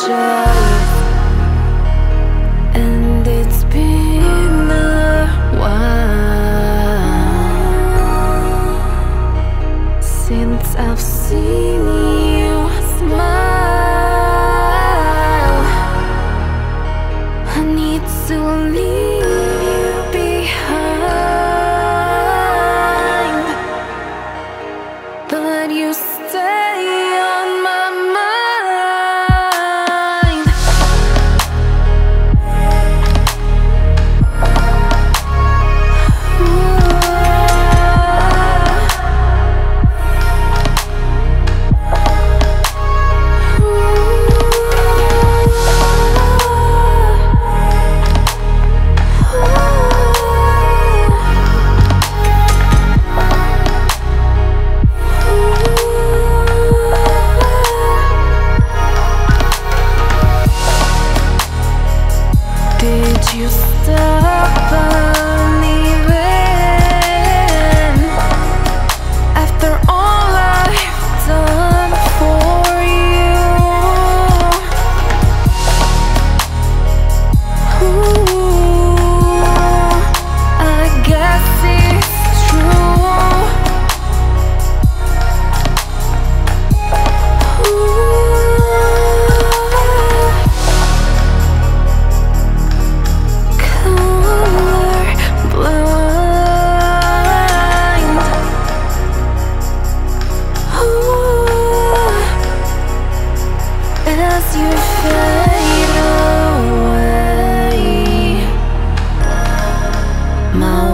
choice, and it's been a while since I've seen you smile. I need to leave you behind, but you stay on my mind. Did you stop believing after all I've done for you? Ooh, I guess it's true. As you fade away, my